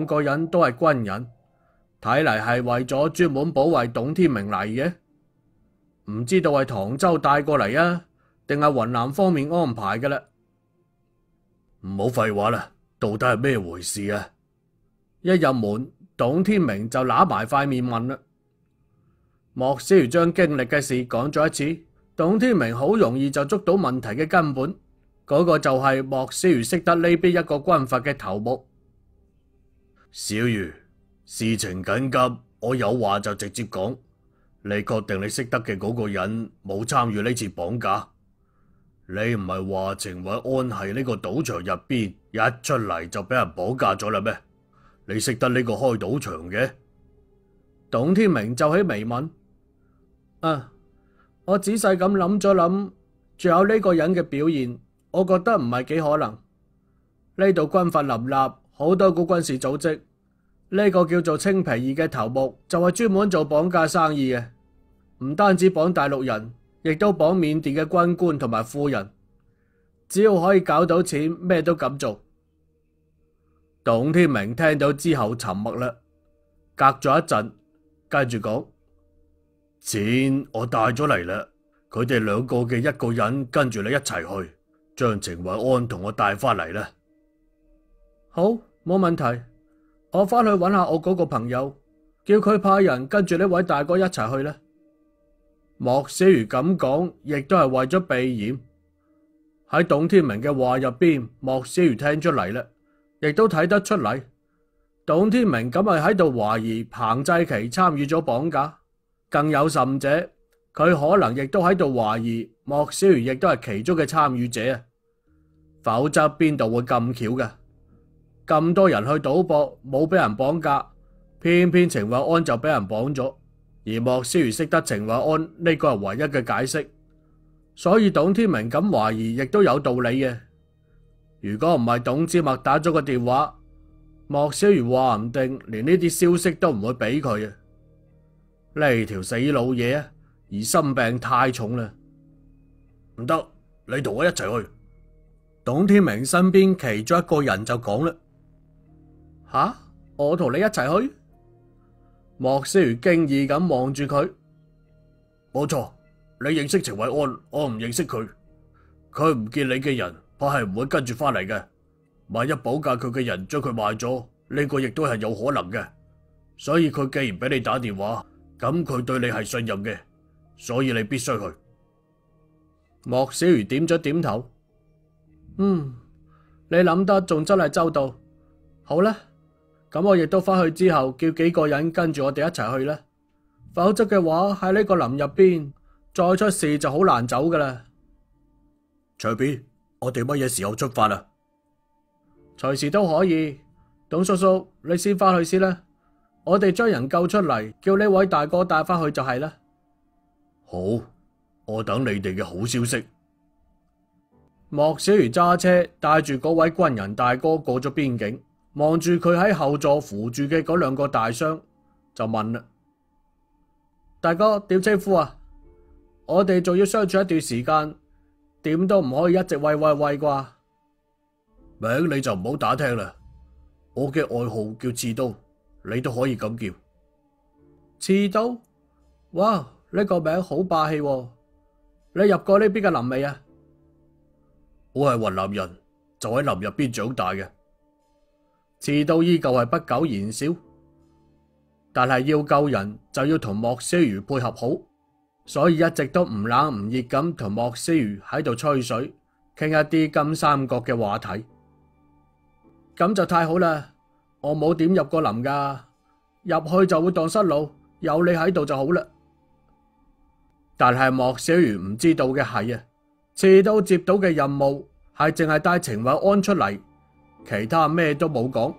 個人都係軍人，睇嚟係為咗專門保衛董天明嚟嘅。唔知道係唐州帶過嚟啊，定係雲南方面安排嘅啦。 唔好廢話啦，到底係咩回事啊？ 一入門，董天明就揦埋塊面問啦。莫小魚將經歷嘅事講咗一次，董天明好容易就捉到問題嘅根本，嗰個就係莫小魚識得呢邊一個軍閥嘅頭目。 小魚，事情緊急，我有話就直接講。你確定你識得嘅嗰個人冇參與呢次綁架？你唔係話程偉安係呢個賭場入邊一出嚟就俾人綁架咗啦咩？你識得呢個開賭場嘅？ 董天明皺起眉問：我仔細咁諗咗諗，仲有呢個人嘅表現，我覺得唔係幾可能。呢度軍閥林立，好多個軍事組織，呢個叫做青皮二嘅頭目就係專門做綁架生意嘅，唔單止綁大陸人，亦都綁緬甸嘅軍官同埋富人，只要可以搞到錢，咩都敢做。董天明聽到之後沉默啦，隔咗一陣，跟住講： 錢我帶咗嚟啦，佢哋兩個嘅一個人跟住你一齊去，將程偉安同我帶翻嚟啦。 好，冇問題，我翻去揾下我嗰個朋友，叫佢派人跟住呢位大哥一齊去啦。莫小魚咁講，亦都係為咗避嫌。喺董天明嘅話入邊，莫小魚聽出嚟啦，亦都睇得出嚟。董天明咁係喺度懷疑彭濟琪參與咗綁架，更有甚者，佢可能亦都喺度懷疑莫小魚亦都係其中嘅參與者啊！否則邊度會咁巧嘅？咁多人去賭博，冇俾人綁架，偏偏程偉安就俾人綁咗。而莫小魚識得程偉安呢個係唯一嘅解釋，所以董天明咁懷疑亦都有道理嘅。如果唔係董之墨打咗個電話，莫小魚話唔定連呢啲消息都唔會俾佢啊！呢條死老嘢啊，疑心病太重啦， 唔得，你同我一齊去。 董天明身邊其中一個人就講啦：吓，我同你一齊去？莫小魚驚異咁望住佢。 冇錯，你認識程偉安，我唔認識佢。佢唔見你嘅人，怕係唔會跟住翻嚟嘅。萬一綁架佢嘅人將佢賣咗，呢個亦都係有可能嘅。所以佢既然俾你打電話，咁佢對你係信任嘅，所以你必須去。 莫小魚點咗點頭。你諗得仲真係周到。好啦，咁我亦都翻去之後叫幾個人跟住我哋一齊去啦。否則嘅話喺呢個林入邊再出事就好難走噶啦。 隨便，我哋乜嘢時候出發啊？ 隨時都可以。董叔叔，你先翻去先啦。我哋將人救出嚟，叫呢位大哥帶翻去就係啦。 好，我等你哋嘅好消息。 莫小魚揸車帶住嗰位軍人大哥過咗邊境，望住佢喺後座扶住嘅嗰兩個大箱，就問啦：大哥點稱呼啊？我哋仲要相處一段時間，點都唔可以一直喂啩？ 名你就唔好打聽啦，我嘅外號叫刺刀，你都可以咁叫。 刺刀？哇，呢個名好霸氣喎！你入過呢邊嘅林未啊？ 我係雲南人，就喺林入邊長大嘅。 刺刀依舊係不苟言笑，但係要救人就要同莫小魚配合好，所以一直都唔冷唔熱咁同莫小魚喺度吹水，傾一啲金三角嘅話題。咁就太好啦！我冇點入過林噶，入去就會蕩失路，有你喺度就好啦。但係莫小魚唔知道嘅係啊，刺刀接到嘅任務係淨係帶程偉安出嚟，其他咩都冇講。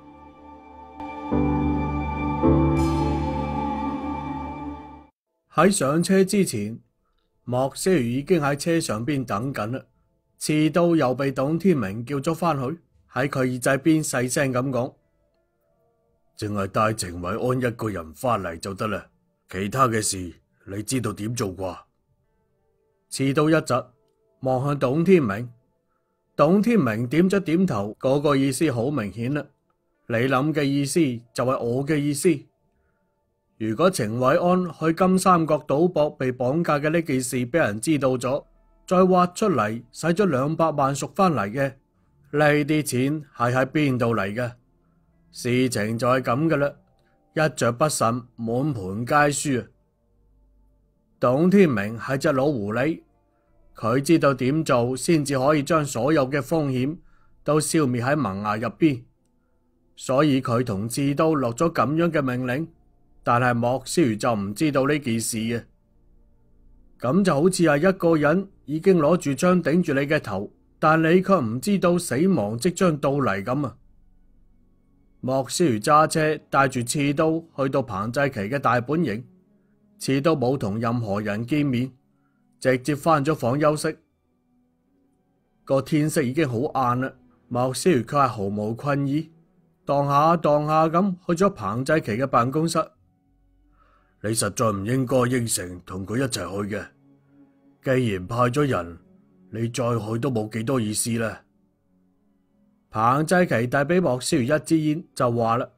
喺上車之前，莫小魚已經喺車上邊等緊啦。刺刀又被董天明叫咗翻去，喺佢耳仔邊細聲咁講： 淨係帶程偉安一個人翻嚟就得啦，其他嘅事你知道點做啩？ 刺刀一窒，望向董天明。董天明點咗點頭，嗰個意思好明顯啦。 你諗嘅意思就係我嘅意思。如果程偉安去金三角賭博被綁架嘅呢件事俾人知道咗，再挖出嚟使咗200萬贖翻嚟嘅，呢啲錢係喺邊度嚟嘅？事情就係咁嘅啦，一着不慎，滿盤皆輸啊！董天明係隻老狐狸，佢知道點做先至可以將所有嘅風險都消滅喺萌芽入邊，所以佢同刺刀落咗咁樣嘅命令。但係莫小魚就唔知道呢件事嘅，咁就好似係一個人已經攞住槍頂住你嘅頭，但你卻唔知道死亡即將到嚟咁啊！莫小魚揸車帶住刺刀去到彭濟祺嘅大本營，刺刀冇同任何人見面，直接返咗房休息。個天色已經好晏啦，莫小魚卻係毫無困意，蕩下蕩下咁去咗彭濟祺嘅辦公室。 你實在唔應該應承同佢一齊去嘅，既然派咗人，你再去都冇幾多意思啦。 彭濟祺遞俾莫小魚一支煙就話啦，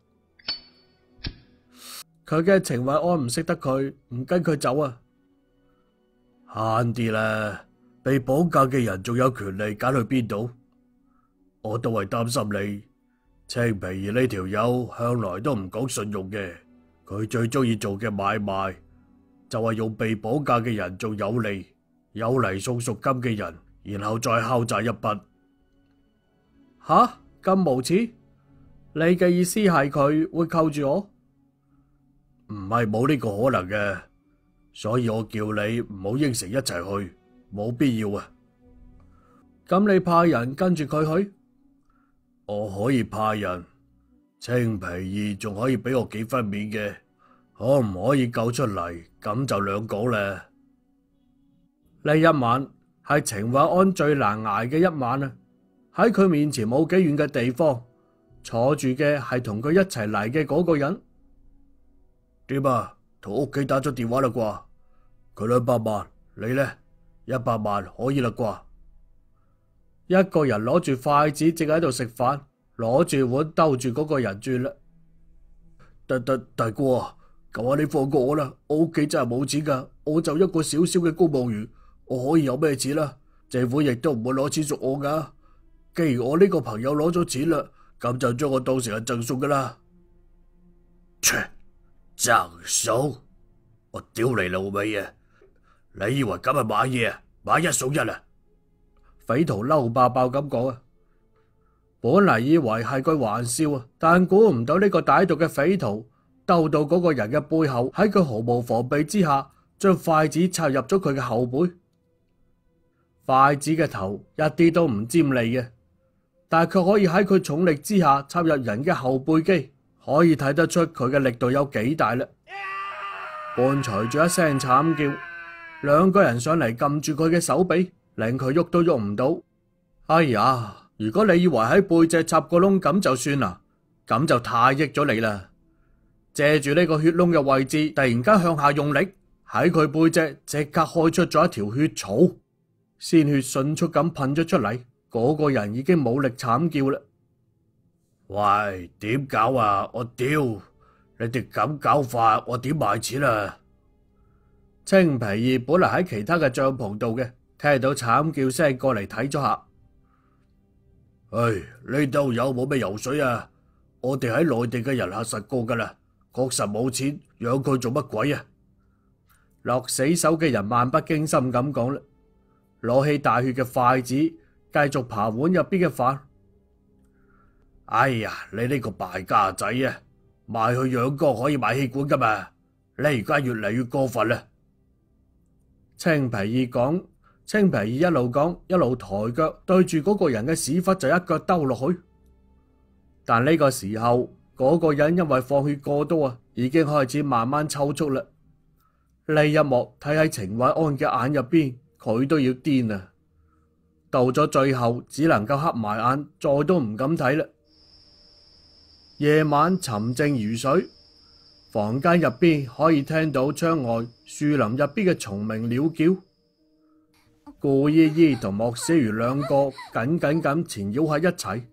佢嘅程偉安唔識得佢，唔跟佢走啊。 慳啲啦，被綁架嘅人仲有權利揀去邊度？我都係擔心你，青皮兒呢條友向來都唔講信用嘅。佢最中意做嘅買賣就係用被綁架嘅人做有利送贖金嘅人，然後再敲詐一筆。 吓，咁無恥？你嘅意思係佢會扣住我？ 唔係冇呢個可能嘅，所以我叫你唔好應承一齊去，冇必要啊。 咁你派人跟住佢去？ 我可以派人。青皮兒仲可以俾我幾分面嘅，可唔可以救出嚟？咁就兩講啦。 呢一晚係程偉安最難捱嘅一晚啊！喺佢面前冇幾遠嘅地方，坐住嘅係同佢一齊嚟嘅嗰個人。 點啊？同屋企打咗電話啦啩？佢200萬，你呢？100萬可以啦啩？ 一個人攞住筷子正喺度食飯，攞住碗兜住嗰個人轉啦。 大哥啊，求下你放過我啦！我屋企真係冇錢噶，我就一個小小嘅公務員，我可以有咩錢啦？政府亦都唔會攞錢贖我噶。既然我呢個朋友攞咗錢啦，咁就將我當成係贈送噶啦。切，贈送？我屌你老味啊！你以為咁係買嘢啊？買一送一啊？ 匪徒嬲爆爆咁講啊！本嚟以為係句玩笑啊，但估唔到呢個歹毒嘅匪徒兜到嗰個人嘅背後，喺佢毫無防備之下，將筷子插入咗佢嘅後背。筷子嘅頭一啲都唔尖利嘅，但係卻可以喺佢重力之下插入人嘅後背肌，可以睇得出佢嘅力度有幾大啦。伴隨住一聲慘叫，兩個人上嚟撳住佢嘅手臂，令佢喐都喐唔到。哎呀！如果你以為喺背脊插個窿咁就算啦，咁就太益咗你啦。借住呢個血窿嘅位置，突然間向下用力，喺佢背脊即刻開出咗一條血槽，鮮血迅速咁噴咗出嚟。嗰個人已經冇力慘叫啦。 喂，點搞啊？我屌，你哋咁搞法，我點賣錢啊？ 青皮兒本嚟喺其他嘅帳篷度嘅，聽到慘叫聲過嚟睇咗下。 唉，呢度有冇咩油水啊？我哋喺內地嘅人核實過噶啦，確實冇錢養佢做乜鬼啊？ 落死手嘅人漫不經心咁講啦，攞起帶血嘅筷子，繼續扒碗入邊嘅飯。 哎呀，你呢個敗家仔啊，賣去養哥可以買氣管噶嘛？你而家越嚟越過分啦！ 青皮兒講。青皮兒一路講一路抬腳對住嗰個人嘅屎忽就一腳兜落去，但呢個時候嗰個人因為放血過多啊，已經開始慢慢抽搐啦。呢一幕睇喺程偉安嘅眼入邊，佢都要癲啊！到咗最後只能夠黑埋眼，再都唔敢睇啦。夜晚沉靜如水，房間入邊可以聽到窗外樹林入邊嘅蟲鳴鳥叫。顧姨姨同莫小魚兩個緊緊咁纏繞喺一齊，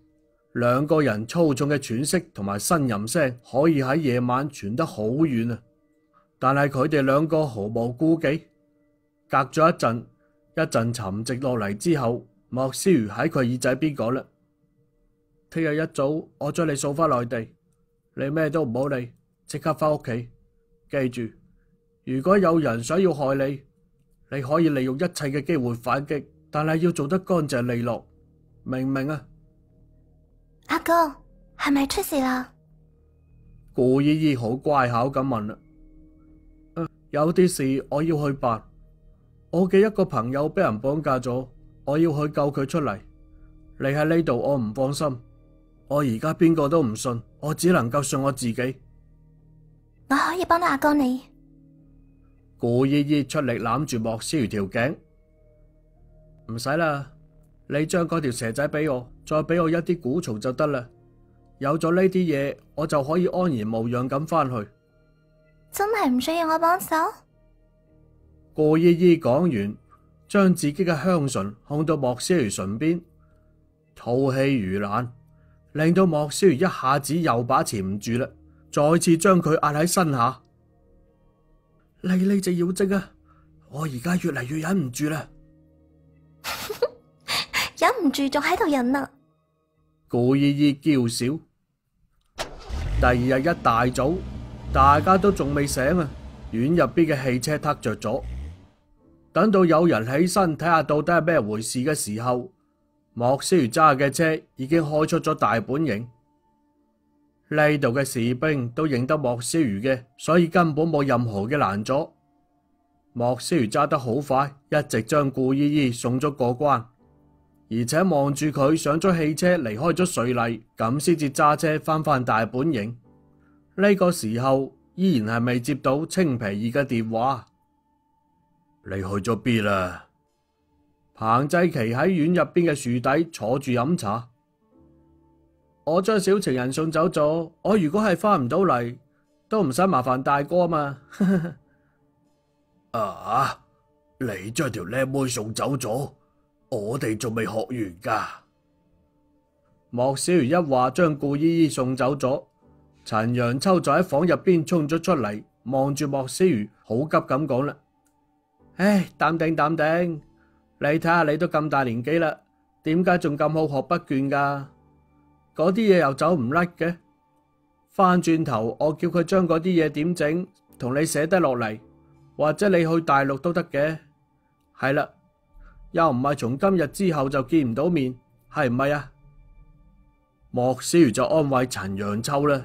兩個人粗重嘅喘息同埋呻吟聲可以喺夜晚傳得好遠啊！但係佢哋兩個毫無顧忌。隔咗一陣沉寂落嚟之後，莫思如喺佢耳仔邊講啦：聽日一早我將你送返內地，你咩都唔好理，即刻返屋企。記住，如果有人想要害你，你可以利用一切嘅機會反擊，但係要做得乾淨利落，明唔明啊？ 阿哥，係咪出事啦？ 顧依依好乖巧咁問啦。有啲事我要去辦，我嘅一個朋友俾人綁架咗，我要去救佢出嚟。你喺呢度我唔放心，我而家邊個都唔信，我只能夠信我自己。 我可以幫到阿哥你。 顧依依出力攬住莫思如條頸。唔使啦，你將嗰條蛇仔俾我，再俾我一啲蠱蟲就得啦。有咗呢啲嘢，我就可以安然無恙咁返去。 真係唔需要我幫手？ 顧依依講完，將自己嘅香唇控到莫思如唇邊，吐氣如蘭，令到莫思如一下子又把持唔住啦，再次將佢壓喺身下。你呢隻妖精啊，我而家越嚟越忍唔住啦！ 忍唔住仲喺度忍啊！ 顧依依嬌笑。第二日一大早，大家都仲未醒啊，院入邊嘅汽車撻着咗。等到有人起身睇下到底係咩回事嘅時候，莫思如揸嘅車已經開出咗大本營。呢度嘅士兵都認得莫思如嘅，所以根本冇任何嘅攔阻。莫思如揸得好快，一直將顧依依送咗過關，而且望住佢上咗汽車離開咗瑞麗，咁先至揸車返大本營。呢個時候依然係未接到青皮兒嘅電話。你去咗邊啦？彭濟琪喺院入邊嘅樹底坐住飲茶。我將小情人送走咗，我如果係返唔到嚟，都唔使麻煩大哥嘛。 啊！你將條靚妹送走咗，我哋仲未學完噶。 莫小如一話將顧依依送走咗，陳陽秋就喺房入邊衝咗出嚟，望住莫小如，好急咁講啦：唉，淡定淡定，你睇下你都咁大年紀啦，點解仲咁好學不倦噶？嗰啲嘢又走唔甩嘅，翻轉頭我叫佢將嗰啲嘢點整，同你寫低落嚟，或者你去大陸都得嘅。係啦，又唔係從今日之後就見唔到面，係唔係啊？莫小如就安慰陳陽秋啦。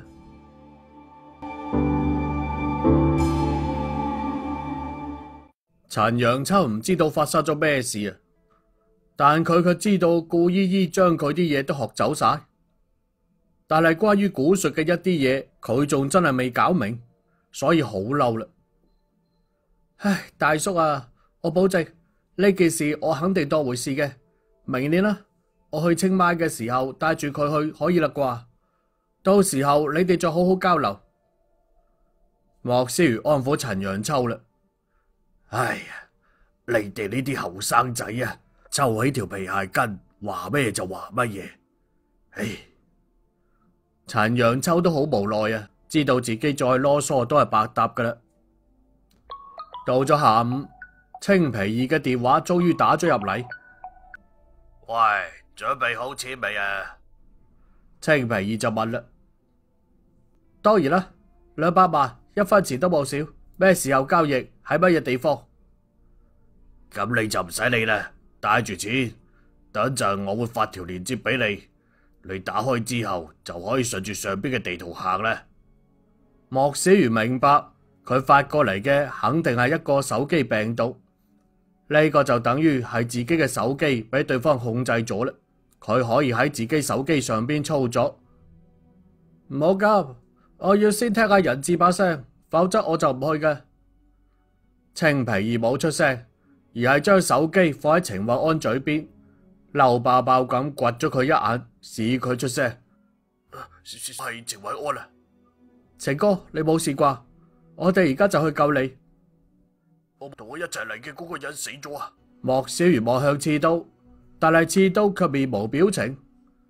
陳陽秋唔知道發生咗咩事啊，但佢卻知道顧依依將佢啲嘢都學走晒。但係關於蠱術嘅一啲嘢，佢仲真係未搞明，所以好嬲啦。唉，大叔啊，我保證呢件事我肯定當回事嘅。明年啦，我去清邁嘅時候帶住佢去可以啦啩？到時候你哋再好好交流。莫思如安撫陳陽秋啦。 唉呀，你哋呢啲後生仔啊，抽起條皮鞋筋，話咩就話乜嘢。唉。 陳陽秋都好無奈啊，知道自己再囉嗦都係白搭噶啦。到咗下午，青皮兒嘅電話終於打咗入嚟。 喂，準備好錢未啊？ 青皮兒就問啦。當然啦，200萬，一分錢都冇少。咩時候交易？喺乜嘢地方？ 咁你就唔使理啦，帶住錢，等陣我會發條鏈接俾你。你打開之後就可以順住上邊嘅地圖行啦。 莫小如明白，佢發過嚟嘅肯定係一個手機病毒，呢個就等於係自己嘅手機俾對方控制咗啦。佢可以喺自己手機上邊操作。唔好急，我要先聽下人質把聲，否則我就唔去嘅。青皮兒冇出聲，而係將手機放喺程慧安嘴邊，嬲爆爆咁掘咗佢一眼，使佢出聲。 係程慧安啊， 程哥，你冇事啩？我哋而家就去救你。 我同我一齊嚟嘅嗰個人死咗啊！ 莫小如望向刺刀，但係刺刀卻面無表情。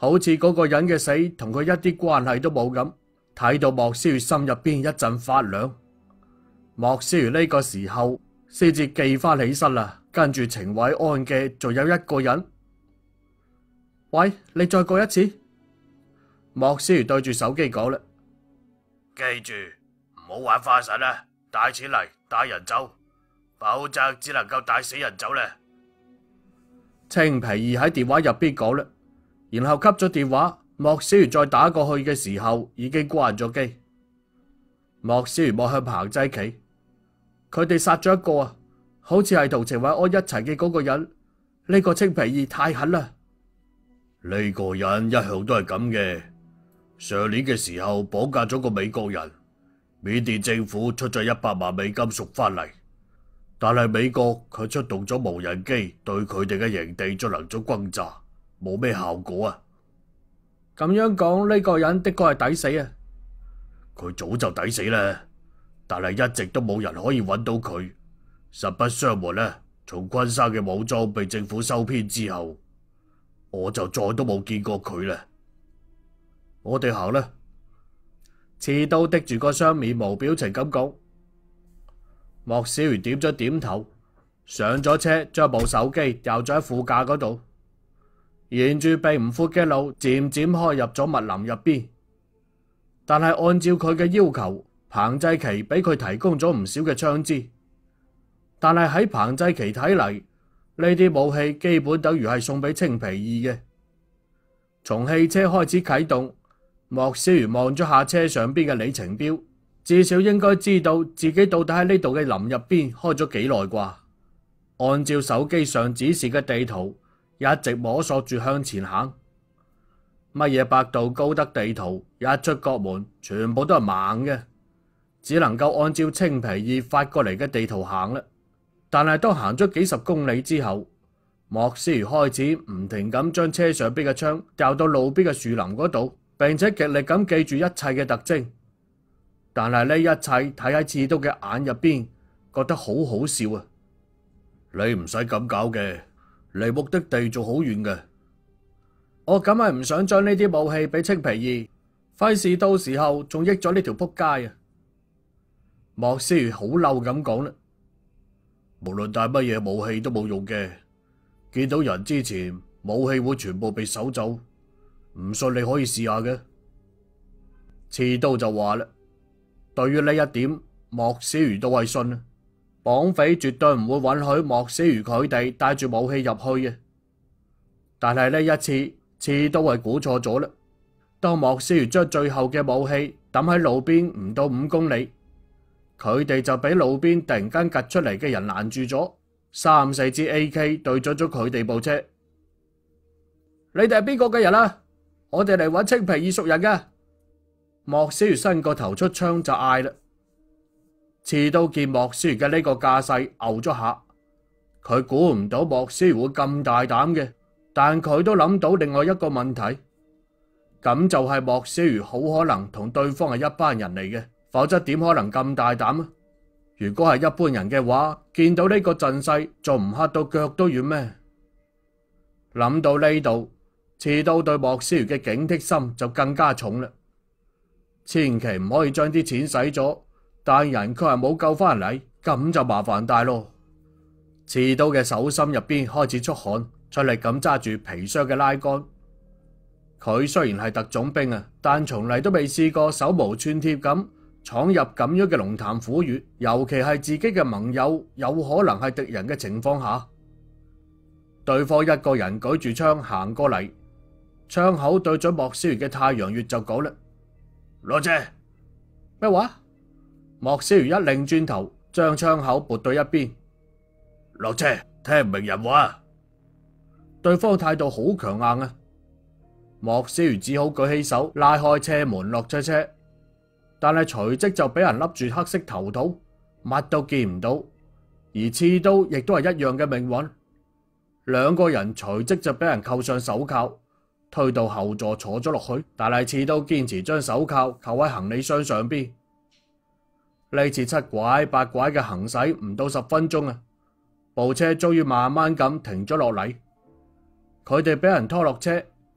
好似嗰個人嘅死同佢一啲關係都冇咁，睇到莫思如心入邊一陣發涼。莫思如呢個時候先至記翻起身啦，跟住程偉安嘅仲有一個人。喂，你再過一次。莫思如對住手機講啦， 記住唔好玩花神啦，帶錢嚟帶人走，否則只能夠帶死人走咧。 青皮兒喺電話入邊講啦，然後吸咗電話。莫思如再打過去嘅時候已經關咗機。莫思如望向彭濟琪，佢哋殺咗一個啊，好似係同程偉安一齊嘅嗰個人。呢個青皮兒太狠啦！ 呢個人一向都係咁嘅。上年嘅時候綁架咗個美國人，緬甸政府出咗100萬美金贖翻嚟，但係美國佢出動咗無人機對佢哋嘅營地進行咗轟炸，冇咩效果啊！ 咁樣講，呢個人的確係抵死啊！ 佢早就抵死啦，但係一直都冇人可以揾到佢。實不相瞞呢，從昆山嘅武裝被政府收編之後，我就再都冇見過佢啦。 我哋行啦。刺刀滴住個雙面無表情咁講。莫小如點咗點頭，上咗車，將部手機掉咗喺副駕嗰度，沿住並唔闊嘅路漸漸開入咗密林入邊。但係按照佢嘅要求，彭濟琪俾佢提供咗唔少嘅槍支，但係喺彭濟琪睇嚟，呢啲武器基本等於係送俾青皮兒嘅。從汽車開始啟動，莫小如望咗下車上邊嘅里程表，至少應該知道自己到底喺呢度嘅林入邊開咗幾耐啩。按照手機上指示嘅地圖，一直摸索住向前行。乜嘢百度高德地圖一出國門，全部都係盲嘅，只能夠按照青皮兒發過嚟嘅地圖行啦。但係當行咗幾十公里之後，莫思如開始唔停咁將車上邊嘅槍掉到路邊嘅樹林嗰度，並且極力咁記住一切嘅特徵。但係呢一切睇喺刺刀嘅眼入邊，覺得好好笑啊！ 你唔使咁搞嘅，離目的地仲好遠嘅。 我梗係唔想將呢啲武器俾青皮兒，費事到時候仲益咗呢條撲街啊！莫思如好嬲咁講啦， 無論帶乜嘢武器都冇用嘅，見到人之前武器會全部被搜走，唔信你可以試下嘅。 刺刀就話啦，對於呢一點，莫思如都係信啊，綁匪絕對唔會允許莫思如佢哋帶住武器入去嘅。但係呢一次，刺刀係估錯咗啦。當莫思如將最後嘅武器抌喺路邊唔到5公里，佢哋就俾路邊突然間趌出嚟嘅人攔住咗，3、4支 AK 對準咗佢哋部車。你哋係邊個嘅人啊？我哋嚟揾青皮兒熟人㗎。莫思如伸個頭出槍就嗌啦。刺刀見莫思如嘅呢個架勢，牛咗下，佢估唔到莫思如會咁大膽嘅。但佢都諗到另外一個問題，咁就係莫小如好可能同對方係一班人嚟嘅，否則點可能咁大膽啊？如果係一般人嘅話，見到呢個陣勢仲唔嚇到腳都軟咩？諗到呢度，刺刀對莫小如嘅警惕心就更加重啦。千祈唔可以將啲錢使咗，但人佢係冇救翻嚟，咁就麻煩大咯。刺刀嘅手心入邊開始出汗，出力咁揸住皮箱嘅拉桿。佢雖然係特種兵啊，但從嚟都未試過手無寸鐵咁闖入咁樣嘅龍潭虎穴，尤其係自己嘅盟友有可能係敵人嘅情況下。對方一個人舉住槍行過嚟，槍口對準莫小如嘅太陽穴就講啦： 落車！ 咩話？莫小如一擰轉頭，將槍口撥到一邊。 落車！聽唔明人話。 對方態度好強硬啊！莫小如只好舉起手拉開車門落咗車，但係隨即就俾人笠住黑色頭套，乜都見唔到。而刺刀亦都係一樣嘅命運，兩個人隨即就俾人扣上手銬，推到後座坐咗落去。但係刺刀堅持將手銬扣喺行李箱上邊。呢次七拐八拐嘅行駛唔到10分鐘啊，部車終於慢慢咁停咗落嚟。佢哋俾人拖落車，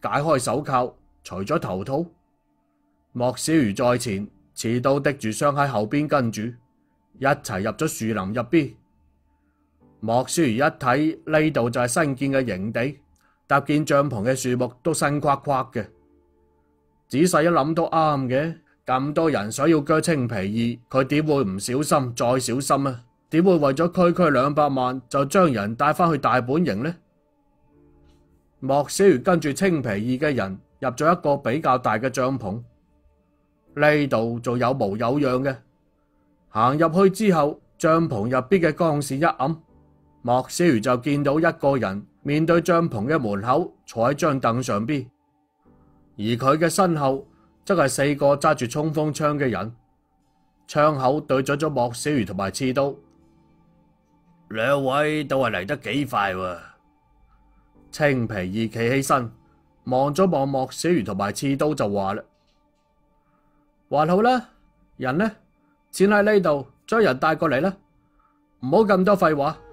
解開手銬，除咗頭套。莫小魚在前，刺刀滴住傷喺後邊跟住，一齊入咗樹林入邊。莫小魚一睇呢度就係新建嘅營地，搭建帳篷嘅樹木都新垮垮嘅。仔細一諗都啱嘅，咁多人想要鋸青皮二，佢點會唔小心再小心啊？點會為咗區區200萬就將人帶返去大本營呢？莫小魚跟住青皮二嘅人入咗一個比較大嘅帳篷，呢度就有模有樣嘅。行入去之後，帳篷入邊嘅光線一暗，莫小魚就見到一個人面對帳篷嘅門口坐喺張凳上邊，而佢嘅身後則係4個揸住衝鋒槍嘅人，槍口對準咗莫小魚同埋刺刀。 兩位都係嚟得幾快喎。 青皮二企起身，望咗望莫小魚同埋刺刀就話啦：還好啦，人呢？錢喺呢度，將人帶過嚟啦，唔好咁多廢話。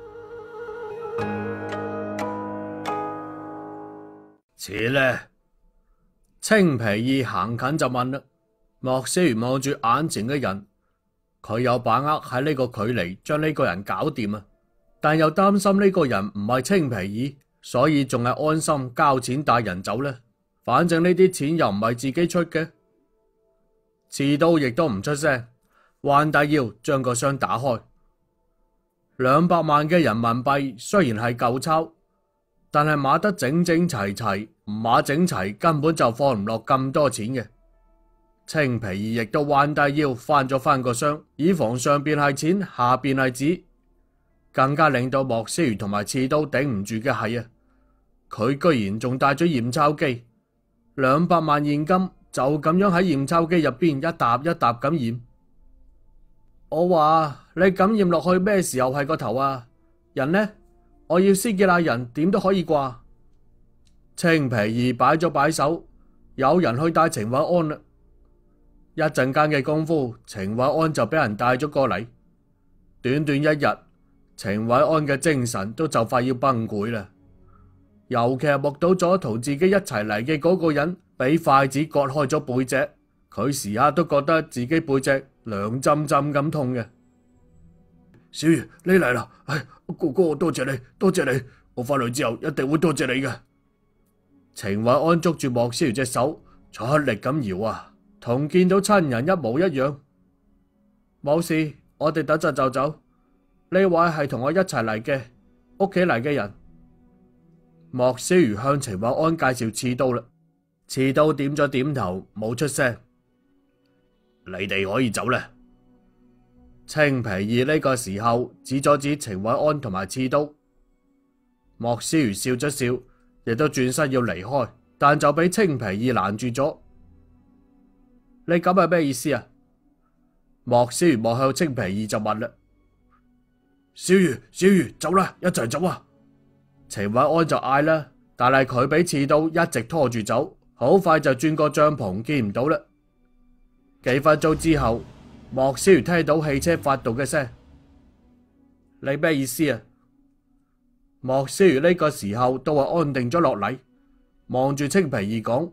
錢呢？ 青皮二行近就問啦。莫小魚望住眼前嘅人，佢有把握喺呢個距離將呢個人搞掂啊，但又擔心呢個人唔係青皮二，所以仲係安心交錢帶人走呢。反正呢啲錢又唔係自己出嘅。刺刀亦都唔出聲，彎低腰將個箱打開。200萬嘅人民幣雖然係舊鈔，但係碼得整整齊齊，唔碼整齊根本就放唔落咁多錢嘅。青皮二亦都彎低腰翻咗翻個箱，以防上邊係錢，下邊係紙。更加令到莫小魚同埋刺刀頂唔住嘅係啊，佢居然仲帶咗驗鈔機，200萬現金就咁樣喺驗鈔機入邊一沓一沓咁驗。我話你咁驗落去咩時候係個頭啊？人呢？我要斯傑拉人點都可以啩？青皮二擺咗擺手，有人去帶程偉安啦。一陣間嘅功夫，程偉安就俾人帶咗過嚟。短短一日，程偉安嘅精神都就快要崩潰啦。尤其係目睹咗同自己一齊嚟嘅嗰個人俾筷子割開咗背脊，佢時刻都覺得自己背脊涼浸浸咁痛嘅。 小魚，你嚟啦！唉，哥哥，多謝你，多謝你，我翻去之後一定會多謝你嘅。 程偉安捉住莫小魚隻手，出力咁搖啊，同見到親人一模一樣。冇事，我哋等陣就走。呢位係同我一齊嚟嘅，屋企嚟嘅人。莫小魚向程偉安介紹刺刀啦，刺刀點咗點頭，冇出聲。 你哋可以走啦。 青皮二呢個時候指咗指程偉安同埋刺刀。莫小魚笑咗笑，亦都轉身要離開，但就俾青皮二攔住咗。你咁係咩意思啊？莫小魚望向青皮二就問啦。 小魚，小魚，走啦，一齊走啊！ 程偉安就嗌啦，但係佢俾刺刀一直拖住走，好快就轉個帳篷見唔到啦。幾分鐘之後，莫小魚聽到汽車發動嘅聲。你咩意思啊？莫小魚呢個時候都係安定咗落嚟，望住青皮二講：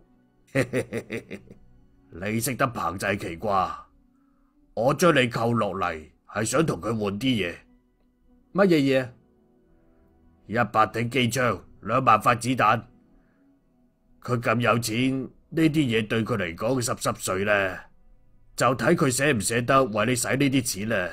你識得彭濟奇啩？我將你扣落嚟係想同佢換啲嘢。 乜嘢嘢 ？100挺機槍，2萬發子彈。佢咁有錢，呢啲嘢對佢嚟講濕碎啦，就睇佢捨唔捨得為你使呢啲錢啦。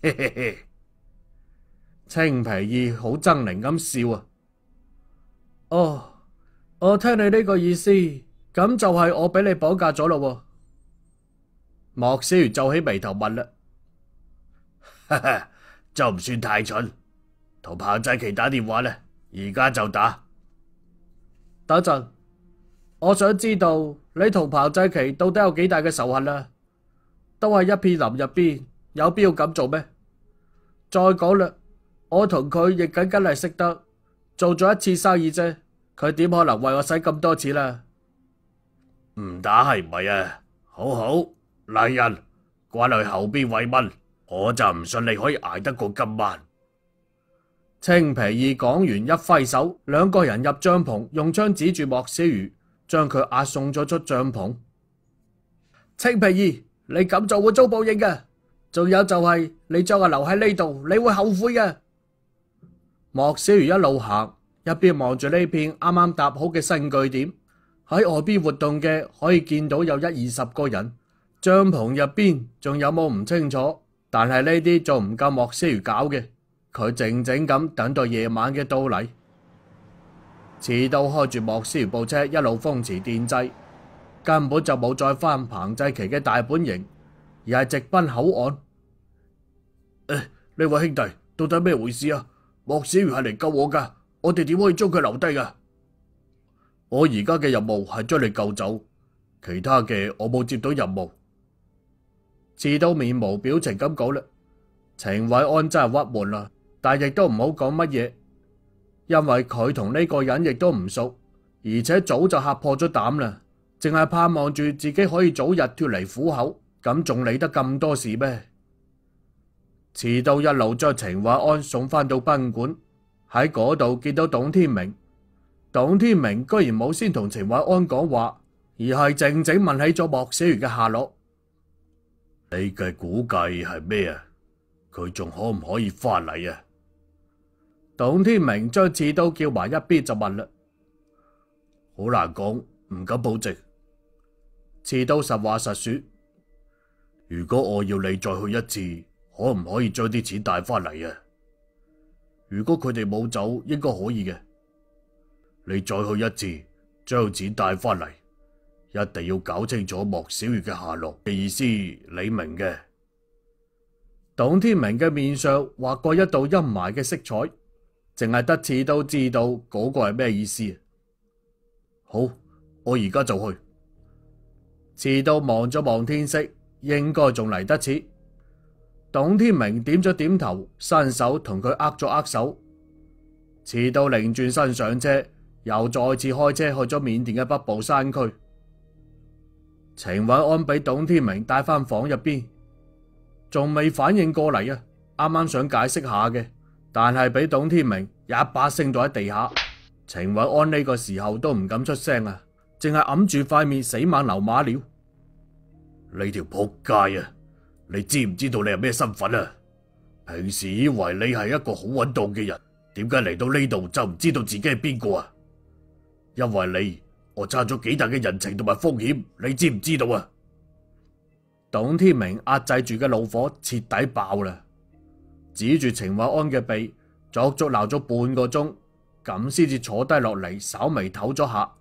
青皮二好猙獰咁笑啊！哦，我聽你呢個意思，咁就係我俾你綁架咗咯。莫小魚皺起眉頭問啦。 哈哈，就唔算太蠢，同彭濟奇打電話呢，而家就打。 等陣，我想知道你同彭濟奇到底有幾大嘅仇恨啊？都係一片林入邊，有必要咁做咩？再講啦，我同佢亦僅僅係識得做咗一次生意啫，佢點可能為我使咁多錢啊？ 唔打係唔係啊？好好，嚟人，關去後邊慰問。我就唔信你可以捱得過今晚。 青皮二講完一揮手，兩個人入帳篷，用槍指住莫小魚， 將佢押送咗出帳篷。青皮兒，你咁做會遭報應嘅。仲有就係你將我留喺呢度，你會後悔嘅。莫小魚一路行，一邊望住呢片啱啱搭好嘅新據點。喺外邊活動嘅可以見到有1-20個人，帳篷入邊仲有冇唔清楚，但係呢啲仲唔夠莫小魚搞嘅。佢靜靜咁等待夜晚嘅到嚟。持刀開住莫小魚部車一路風馳電掣，根本就冇再返彭濟琪嘅大本營，而係直奔口岸。 呢位兄弟，到底咩回事啊？莫小魚係嚟救我噶，我哋點可以將佢留低噶？我而家嘅任務係將你救走，其他嘅我冇接到任務。 持刀面無表情咁講啦。程偉安真係鬱悶啦，但亦都唔好講乜嘢，因為佢同呢個人亦都唔熟，而且早就嚇破咗膽啦，淨係盼望住自己可以早日脫離虎口，咁仲理得咁多事咩？持刀一路將程偉安送返到賓館，喺嗰度見到董天明。董天明居然冇先同程偉安講話，而係靜靜問起咗莫小魚嘅下落。 你嘅估計係咩啊？佢仲可唔可以翻嚟啊？ 董天明將持刀叫埋一邊就問啦。 好難講，唔敢保證。 持刀實話實說。 如果我要你再去一次，可唔可以將啲錢帶翻嚟啊？如果佢哋冇走，應該可以嘅。你再去一次，將錢帶翻嚟，一定要搞清楚莫小魚嘅下落嘅意思，你明嘅？ 董天明嘅面上劃過一道陰霾嘅色彩，淨係得持刀知道嗰個係咩意思。 好，我而家就去。 持刀望咗望天色，應該仲嚟得切。董天明點咗點頭，伸手同佢握咗握手。持刀擰轉身上車，又再次開車去咗緬甸嘅北部山區。程偉安俾董天明帶返房入邊，仲未反應過嚟啊！啱啱想解釋下嘅，但係俾董天明一把聲到喺地下。程偉安呢個時候都唔敢出聲啊，淨係揞住塊面死猛流馬尿。 你條仆街啊！你知唔知道你係咩身份啊？平時以為你係一個好穩當嘅人，點解嚟到呢度就唔知道自己係邊個啊？因為你，我差咗幾大嘅人情同埋風險，你知唔知道啊？ 董天明壓制住嘅怒火徹底爆啦，指住程偉安嘅鼻，足足鬧咗半個鐘，咁先至坐低落嚟，稍微唞咗下。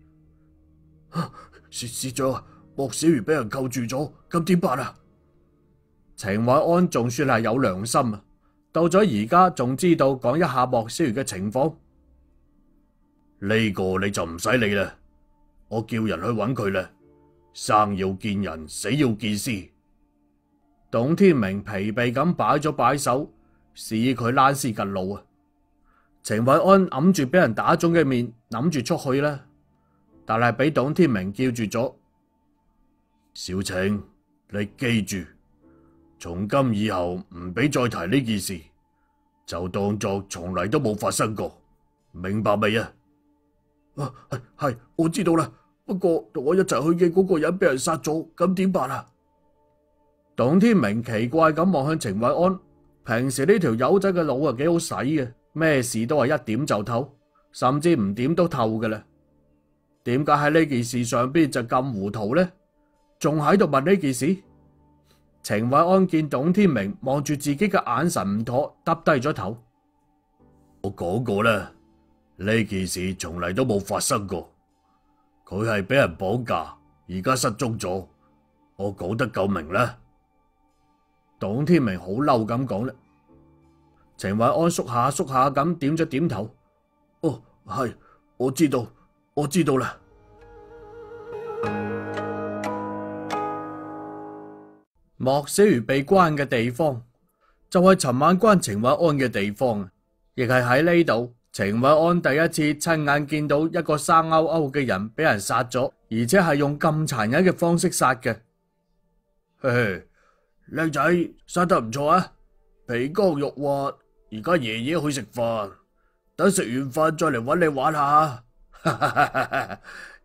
市長，莫小魚俾人扣住咗，咁點辦啊？ 程偉安仲算係有良心啊，到咗而家仲知道講一下莫小魚嘅情況。 呢個你就唔使理啦，我叫人去揾佢啦。生要見人，死要見屍。 董天明疲憊咁擺咗擺手，示意佢躝屍趌路啊。程偉安揞住俾人打腫嘅面，諗住出去啦，但係俾董天明叫住咗。 小程，你記住，從今以後唔俾再提呢件事，就當作從嚟都冇發生過，明白未啊？ 係，我知道啦。不過同我一齊去嘅嗰個人俾人殺咗，咁點辦啊？董天明奇怪咁望向程偉安，平時呢條友仔嘅腦啊幾好使嘅，咩事都係一點就透，甚至唔點都透嘅啦。點解喺呢件事上邊就咁糊塗呢？仲喺度問呢件事？程偉安見董天明望住自己嘅眼神唔妥，耷低咗頭。 我講過啦，呢件事從嚟都冇發生過。佢係俾人綁架，而家失蹤咗。我講得夠明啦。 董天明好嬲咁講啦。程偉安縮下縮下咁點咗點頭。 哦，係，我知道，我知道啦。 莫小魚被關嘅地方，就係尋晚關程偉安嘅地方，亦係喺呢度。程偉安第一次親眼見到一個生勾勾嘅人俾人殺咗，而且係用咁殘忍嘅方式殺嘅。 嘿嘿，靚仔殺得唔錯啊，皮光肉滑。而家爺爺去食飯，等食完飯再嚟搵你玩下。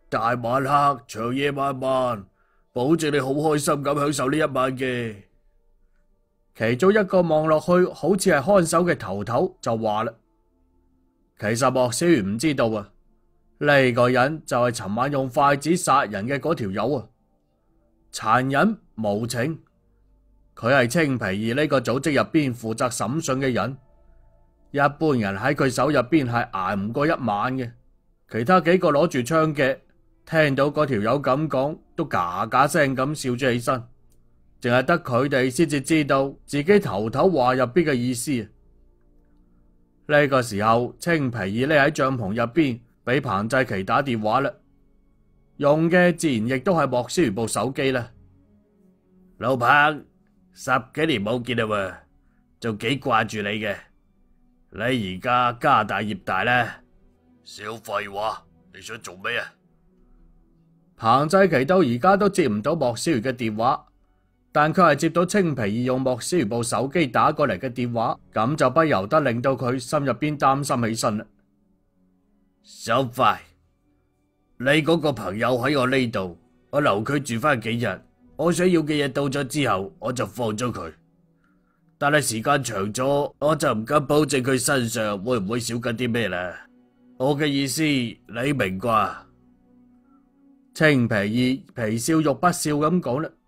大晚黑，長夜漫漫，保證你好開心咁享受呢一晚嘅。 其中一個望落去好似係看守嘅頭頭就話啦，其實莫小魚唔知道啊，呢個人就係尋晚用筷子殺人嘅嗰條友啊，殘忍無情。佢係青皮兒呢個組織入邊負責審訊嘅人，一般人喺佢手入邊係捱唔過一晚嘅。其他幾個攞住槍嘅，聽到嗰條友咁講，都嘎嘎聲咁笑咗起身，淨係得佢哋先至知道自己頭頭話入邊嘅意思。呢個時候，青皮兒匿喺帳篷入邊，俾彭濟琪打電話啦，用嘅自然亦都係莫小魚部手機啦。 老彭，10幾年冇見啦喎，仲幾掛住你嘅。你而家家大業大呢？少廢話，你想做咩啊？ 彭濟琪到而家都接唔到莫小魚嘅電話，但佢係接到青皮兒用莫小魚部手機打過嚟嘅電話，咁就不由得令到佢心入邊擔心起身啦。 小費，你嗰個朋友喺我呢度，我留佢住翻幾日，我想要嘅嘢到咗之後，我就放咗佢。但係時間長咗，我就唔敢保證佢身上會唔會少緊啲咩啦。我嘅意思，你明啩？ 青皮兒皮笑肉不笑咁講啦。